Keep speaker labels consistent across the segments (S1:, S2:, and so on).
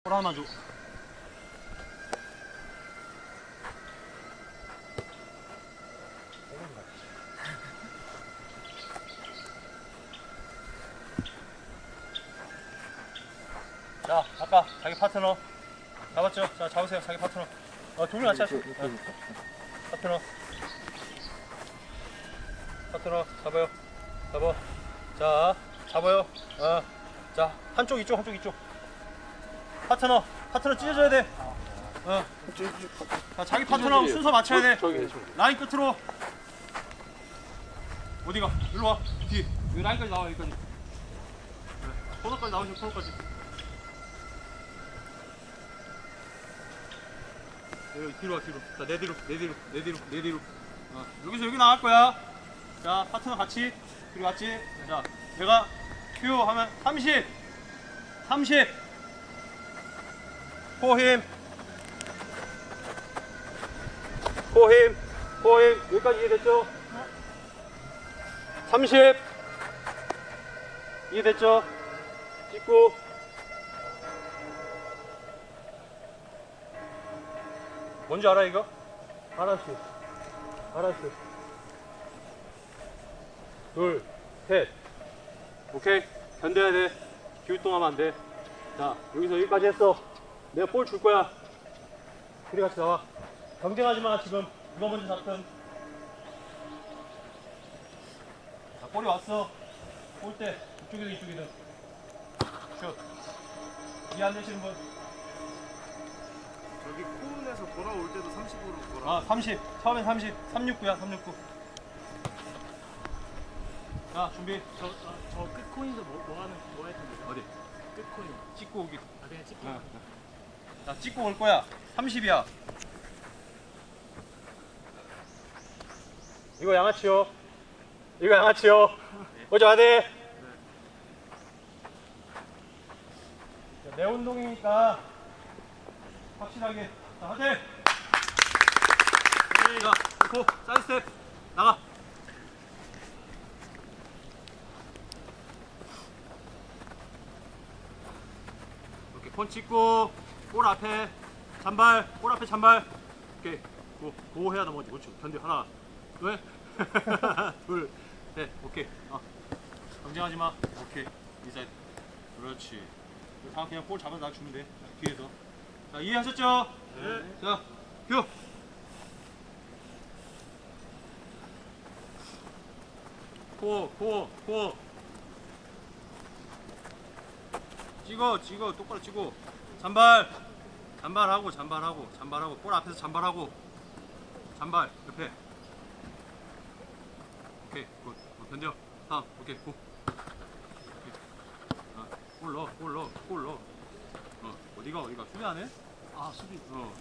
S1: 볼 하나만 줘. 자, 아까 자기 파트너 잡았죠? 자, 잡으세요. 자기 파트너. 두 명 같이 하시죠. 파트너. 파트너 잡아요. 잡아. 자, 잡아요. 자, 한쪽 이쪽, 한쪽 이쪽. 파트너 찢어줘야 돼. 자, 자기 파트너 순서 맞춰야 돼. 라인 끝으로. 어디가? 일로 와. 뒤. 여기 라인까지 나와, 여기까지. 코너까지 나오시죠, 코너까지. 여기 뒤로 와, 뒤로. 자, 내 뒤로. 여기서 여기 나갈 거야. 자, 파트너 같이. 그리고 같이. 자, 내가 큐 하면 30. 코힘. 여기까지 이해됐죠? 30. 이해됐죠? 찍고. 뭔지 알아, 이거? 알았어. 둘, 셋. 오케이. 견뎌야 돼. 기웃동하면 안 돼. 자, 여기서 여기까지 했어. 내가 볼 줄 거야. 둘이 같이 나와. 경쟁하지 마, 지금. 누가 먼저 잡든. 자, 볼이 왔어. 볼 때, 이쪽이든 이쪽이든. 슛. 이해 안 되시는 분?
S2: 저기 코운에서 돌아올 때도 30으로 돌아.
S1: 30. 처음엔 30. 369야, 369. 자, 준비.
S3: 저 끝코인도 뭐 할 텐데?
S1: 어디?
S3: 끝코인.
S1: 찍고 오기.
S3: 그냥 찍기.
S1: 자, 찍고 올 거야. 30이야. 이거 양아치요. 오지 마 돼. 내 운동이니까 확실하게. 자, 하세. 자, 고 사이드 스텝 나가. 이렇게 폰 찍고 볼 앞에 잔발, 오케이. 고 해야 넘어지. 그렇지. 견뎌. 하나, 둘, 둘, 셋. 오케이. 경쟁하지 마. 오케이. 인사이드. 그렇지. 다음 그냥 볼 잡아서 나 주면 돼. 뒤에서. 자, 이해하셨죠? 네. 자, 큐. 코어. 찍어. 똑바로 찍고. 잔발하고. 볼 앞에서 잔발하고. 잔발 옆에. 오케이. 굿. 견뎌. 다음. 오케이. 고. 골 넣어. 어디가? 수비 안 해?
S3: 수비.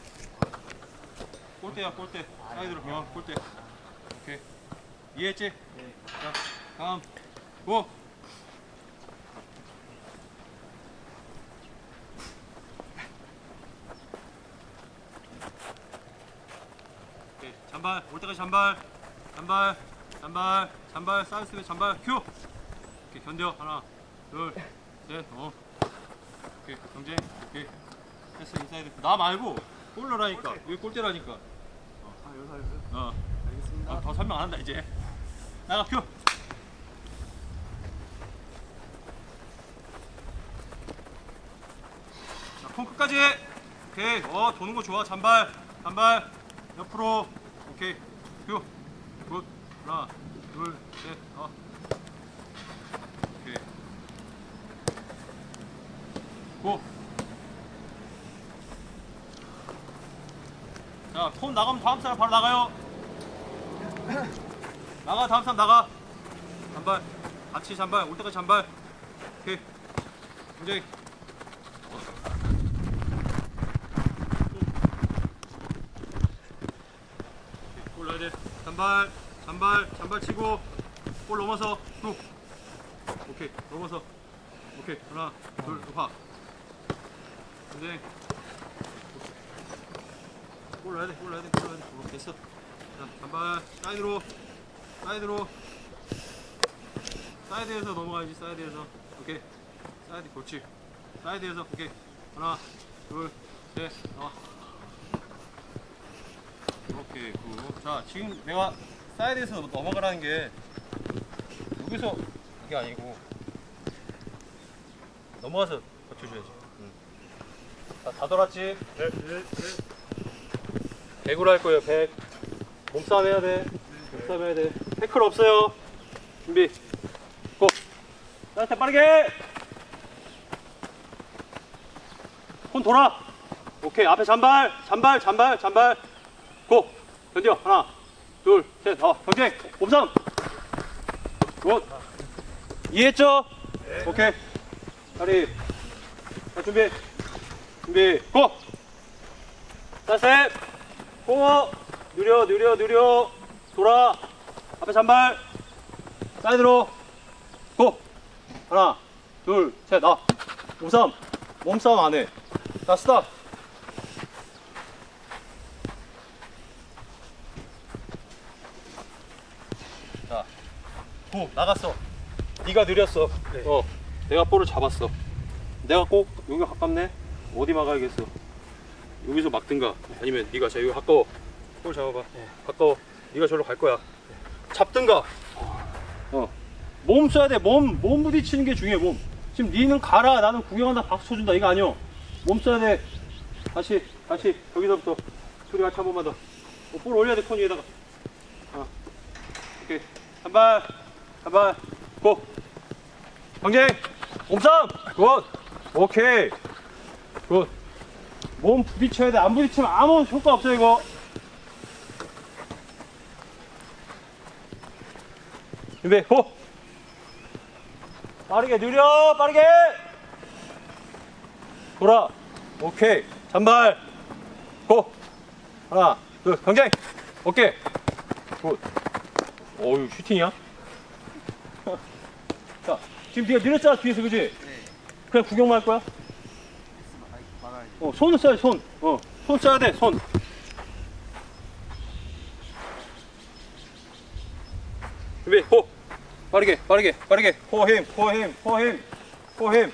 S1: 골대야. 사이드로. 골대. 오케이. 이해했지?
S3: 네.
S1: 자, 다음. 고! 오케이. 잔발. 올 때까지 잔발. 사이드 잔발. 큐! 오케이. 견뎌. 하나, 둘, 셋. 오케이. 경쟁. 오케이. 됐어. 인사이드. 나 말고 골 넣으라니까. 여기 골대라니까.
S2: 여기서. 알겠습니다.
S1: 더 설명 안 한다 이제. 나가 큐. 자, 콩 끝까지. 오케이. 도는 거 좋아. 잔발 옆으로. 오케이. 큐. 굿. 하나, 둘, 셋. 오케이. 고. 자, 톤 나가면 다음 사람 바로 나가요. 다음 사람 나가. 잔발. 같이 잔발. 올 때까지 잔발. 오케이. 굉장히. 골 넣어야 돼. 잔발 치고. 골 넘어서. 쭉. 오케이. 넘어서. 오케이. 하나, 둘, 화. 굉장히. 골 넣어야 돼. 됐어. 자, 잔발. 사이드로. 사이드에서 넘어가야지. 사이드에서. 오케이. 사이드. 그렇지. 사이드에서. 오케이. 하나, 둘, 셋, 나와. 오케이, 굿. 자, 지금 내가 사이드에서 넘어가라는 게 여기서 이게 아니고 넘어가서 버텨줘야지. 자, 다 돌았지? 네. 100으로 할 거예요, 100. 몸싸움 해야 돼. 몸싸움 해야 돼. 태클 없어요. 준비. 고! 나한테 빠르게! 손 돌아! 오케이, 앞에 잔발! 고! 견뎌! 하나, 둘, 셋, 경쟁! 몸싸움! 굿! 이해했죠? 네. 오케이. 다리. 자, 준비, 고! 자, 셋! 고! 느려. 돌아! 앞에 잔발! 사이드로! 고! 하나, 둘, 셋, 나와! 몸싸움 안 해. 자, 스탑! 자, 고! 나갔어. 네가 느렸어.
S3: 네.
S1: 내가 볼을 잡았어. 내가 꼭 여기가 가깝네? 어디 막아야겠어? 여기서 막든가 아니면 네가 자 여기 가까워. 볼 잡아봐. 가까워. 네가 저리로 갈 거야. 잡든가. 몸 써야 돼. 몸 부딪히는 게 중요해. 몸. 지금 니는 가라. 나는 구경한다. 박수 쳐준다. 이거 아니여. 몸 써야 돼. 다시 여기서부터 둘이 같이 한 번만 더. 볼 올려야 돼. 콘 위에다가. 오케이. 한 발. 고. 경쟁. 몸싸움. 굿. 오케이. 굿. 몸 부딪혀야 돼. 안 부딪히면 아무 효과 없어 이거. 준비. 호. 빠르게 느려. 빠르게. 돌아. 오케이. 잔발. 고. 하나, 둘, 경쟁. 오케이. 굿. 어유 슈팅이야? 자, 지금 네가 느렸잖아 뒤에서, 그지?
S2: 네.
S1: 그냥 구경만 할 거야?
S2: 막아야지.
S1: 손을 써야 돼, 손. 손 써야 돼, 손. 준비, 호. 빠르게. 호힘.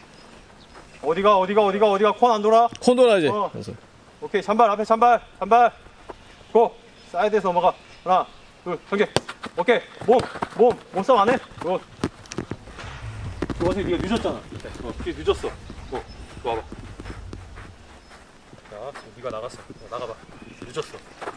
S1: 어디가? 콘 안 돌아?
S4: 콘 돌아야지.
S1: 그래서. 오케이, 잔발, 앞에 잔발. 고. 사이드에서 넘어가. 하나, 둘, 경계. 오케이, 몸싸움 안 해? 어제 네가 늦었잖아. 뒤에 늦었어. 와봐. 자, 네가 나갔어. 나가봐. 늦었어.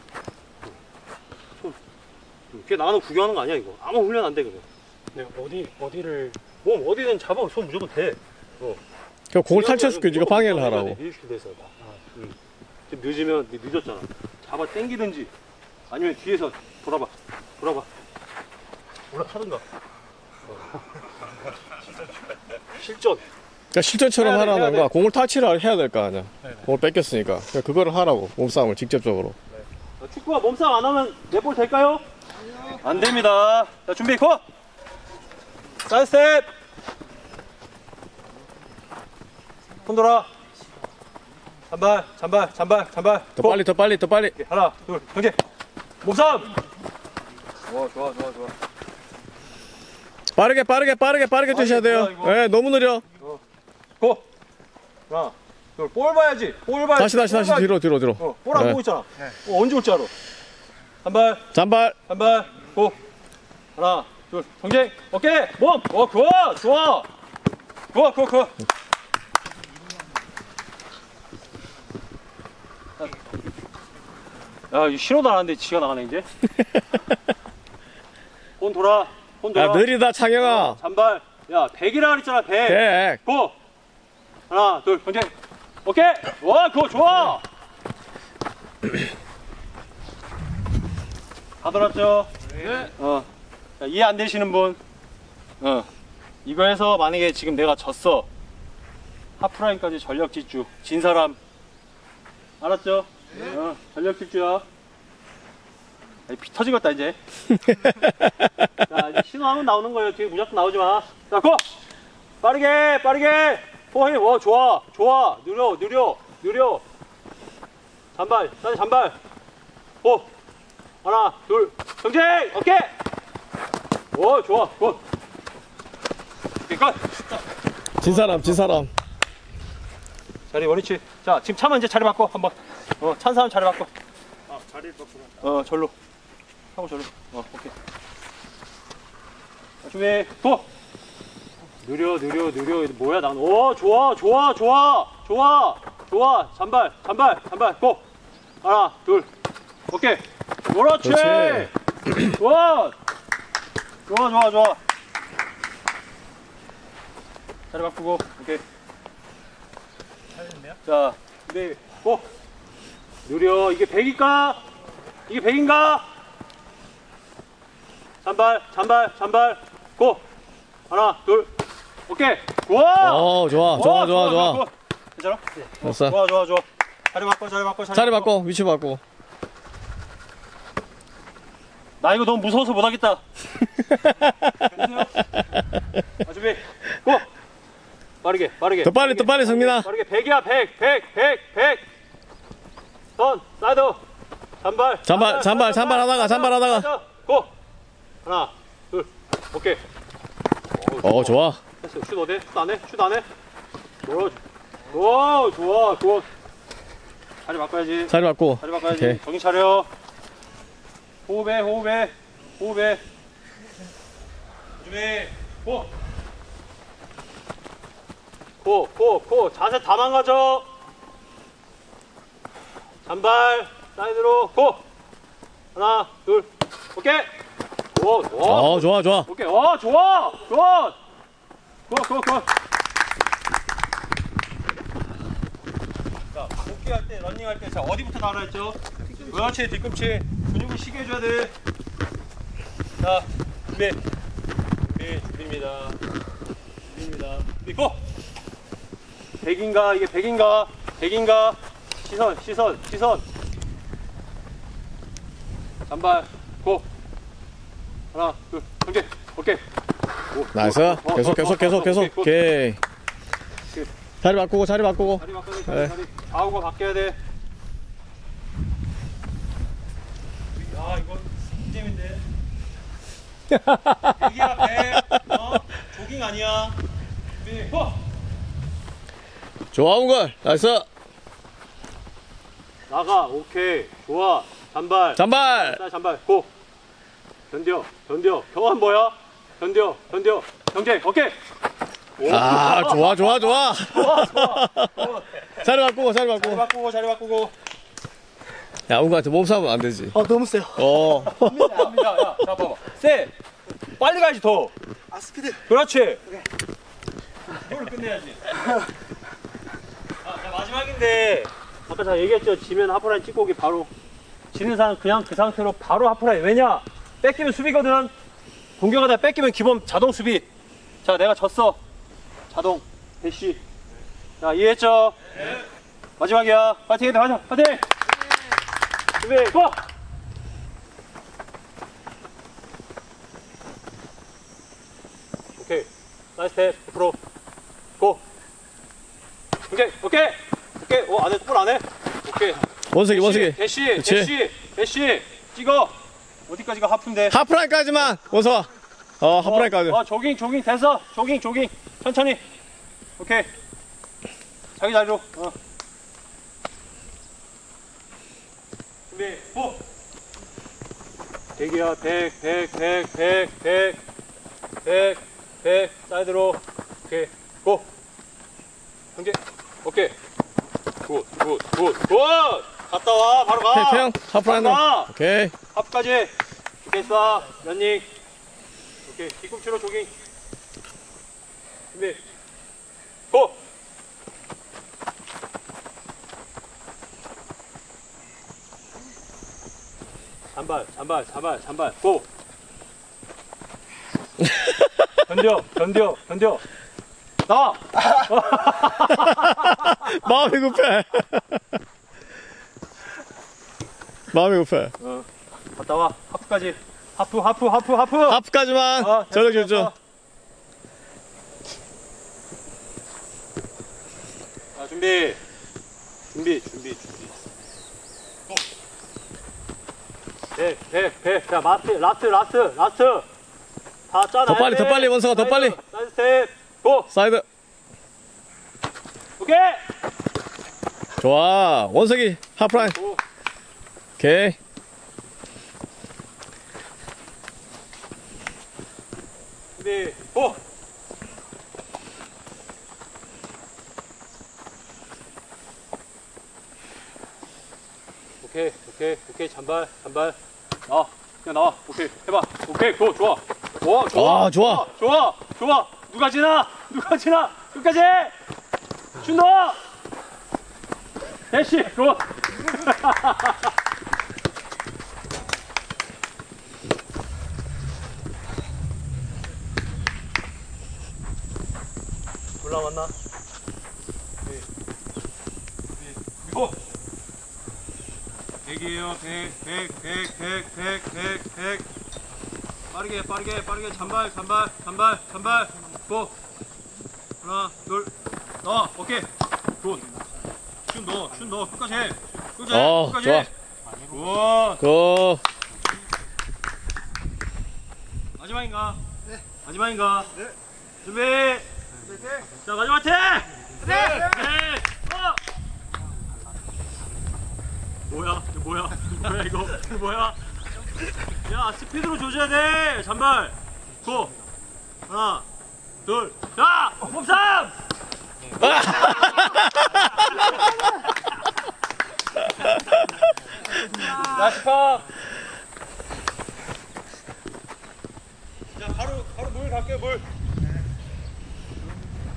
S1: 걔 나가는 구경하는 거 아니야 이거. 아무 훈련 안 돼 그래.
S3: 네, 어디를
S1: 몸 어디든 잡아. 손 무조건 대.
S4: 그 공을 탈출시켜 네가 방해를 하라고.
S1: 밀실돼서. 지금 늦으면 네 늦었잖아. 잡아 당기든지 아니면 뒤에서 돌아봐. 올라타든가. 실전.
S4: 그러니까 실전처럼
S1: 해야 돼.
S4: 하라는 거야. 공을 탈취를 해야 될 거 아니야. 공을 뺏겼으니까. 그러니까 그거를 하라고. 몸싸움을 직접적으로.
S1: 축구가 몸싸움 안 하면 내 볼 될까요? 안 됩니다. 자, 준비, 고! 사이드 스텝! 손 돌아. 잔발.
S4: 더 빨리.
S1: 오케이, 하나, 둘, 경계. 몸싸움! 좋아.
S4: 빠르게 뛰셔야 돼요.
S1: 이거.
S4: 예, 너무 느려.
S1: 고! 하나, 둘, 볼 봐야지.
S4: 다시 뒤로.
S1: 볼 안
S4: 네.
S1: 보고 있잖아. 언제 올 줄 알아?
S4: 잔발.
S1: 고! 하나, 둘, 경쟁! 오케이! 몸! 좋아! 야, 이 신호도 안 하는데 지가 나가네, 이제. 폰 돌아.
S4: 야, 느리다, 창영아.
S1: 잔발. 야, 100이라 그랬잖아, 100.
S4: 100.
S1: 고! 하나, 둘, 경쟁! 오케이! 와, 그거 좋아! 다 돌았죠?
S2: 네.
S1: 자, 이해 안 되시는 분, 이거 해서 만약에 지금 내가 졌어. 하프라인까지 전력 질주. 진 사람. 알았죠?
S2: 네.
S1: 전력 질주야. 피 터지겠다, 이제. 자, 이제 신호하면 나오는 거예요. 뒤에 무조건 나오지 마. 자, 고! 빠르게! 포힘! 좋아! 느려! 잔발! 고! 하나, 둘, 경쟁! 오케이! 좋아! 굿! 오케이, 끝!
S4: 진 사람.
S1: 자리 원위치. 자, 지금 차면 이제 자리 바꿔 한번. 찬 사람 자리 바꿔.
S3: 아, 자리를 바꾸면.
S1: 절로 하고 절로. 오케이. 자, 준비 고. 느려 뭐야 난. 좋아 잔발 고. 하나 둘 오케이. 그렇지. 좋아. 자리 바꾸고 오케이.
S3: 살렸네요?
S1: 자, 준비 고. 느려. 이게 100인가? 이게 100인가? 잔발 고. 하나 둘 오케이. 우와.
S4: 좋아.
S1: 괜찮아?
S4: 됐어.
S1: 좋아. 자리 바꿔.
S4: 위치 바꿔.
S1: 나 이거 너무 무서워서 못하겠다. 괜찮아요? 준비 고. 빠르게.
S4: 더 빨리 성민아.
S1: 빠르게 100이야 100. 선 사이드 잔발 하다가 고. 하나 둘 오케이.
S4: 좋아.
S1: 됐어. 슛 어디? 슛 안 해? 좋아. 자리 바꿔야지.
S4: 자리 바꿔. 오케이.
S1: 정신 차려. 호흡해. 준비 고. 자세 다 망가져. 잔발 사이드로 고. 하나 둘 오케이.
S4: 좋아.
S1: 오케이. 좋아. 고. 자, 복귀할 때, 런닝할 때, 자, 어디부터 나가라 했죠? 그렇지, 뒤꿈치. 근육을 쉬게 해줘야 돼. 자, 준비입니다. 준비, 고! 100인가? 이게 100인가? 시선. 잔발, 고! 하나, 둘, 경계, 오케이.
S4: 나이스. 계속. 오케이. 자리 바꾸고.
S1: 자리 바꿔야
S4: 네.
S1: 돼, 자리. 좌우가 바뀌어야 돼. 이건 스팀인데. 100이야, 100. 조깅 아니야. 준비, 고!
S4: 좋아, 온걸. 나이스.
S1: 나가, 오케이. 좋아. 잔발, 고! 견뎌. 경험 뭐야? 견뎌. 경제, 오케이.
S4: 좋아. 자리 바꾸고.
S1: 자리 바꾸고.
S4: 야, 온거한테 몸싸움은 안 되지.
S2: 너무 세요.
S1: 갑니다. 야, 자, 봐봐. 빨리 가야지, 더.
S2: 스피드.
S1: 그렇지. 이걸로 끝내야지. 자, 마지막인데. 아까 제가 얘기했죠. 지면 하프라인 찍고 오기 바로. 지는 사람 그냥 그 상태로 바로 하프라인. 왜냐? 뺏기면 수비거든. 공격하다 뺏기면 기본 자동 수비. 자, 내가 졌어. 자동 대시. 자, 이해했죠? 네. 마지막이야. 파이팅 해야 돼. 파이팅. 준비 고. 오케이. 나이스 스텝. 앞으로 고. 오케이. 안해. 볼 안해. 오케이.
S4: 원석이.
S1: 대시. 찍어. 어디까지가 하프인데?
S4: 하프라인까지만. 원석아. 하프라인까지.
S1: 조깅 됐어. 조깅. 천천히. 오케이. 자기 자리로. 준비. 고. 100이야. 100. 사이드로. 오케이. 고. 경제. 오케이. 굿. 갔다 와. 바로 가.
S4: 태형 하프라인으로. 오케이.
S1: 하프까지. 오케이, 쏴. 런닝. 오케이. 뒤꿈치로 조깅. 준비. 고! 잔발. 고! 견뎌. 나와!
S4: 마음이 급해.
S1: 갔다 와. 하프까지. 하프.
S4: 하프까지만. 전력 질주.
S1: 자, 준비. 자, 라스트. 다 짜놔.
S4: 더 빨리, 원석아, 더 빨리.
S1: 사이드 스텝. 고!
S4: 사이드.
S1: 오케이!
S4: 좋아. 원석이 하프라인.
S1: 고.
S4: 오케이.
S1: 준비 고. 오케이 잔발 나와 그냥 나와 오케이 해봐 오케이 고 좋아
S4: 아, 좋아.
S1: 좋아 누가 지나 끝까지 준호 대시 고 올라왔나 고 100이에요 100 빠르게 잔발 고 하나 둘 넣어 오케이 슛 넣어 끝까지 해 끝까지
S4: 좋아.
S1: 굿
S4: 고.
S1: 마지막인가? 네 마지막인가? 네 준비 자 마지막 태 네 뭐야 이거 뭐야 야 스피드로 조져야 돼 잔발 고 하나 둘자 몸삼 야 스파 자 바로 물 갈게요 물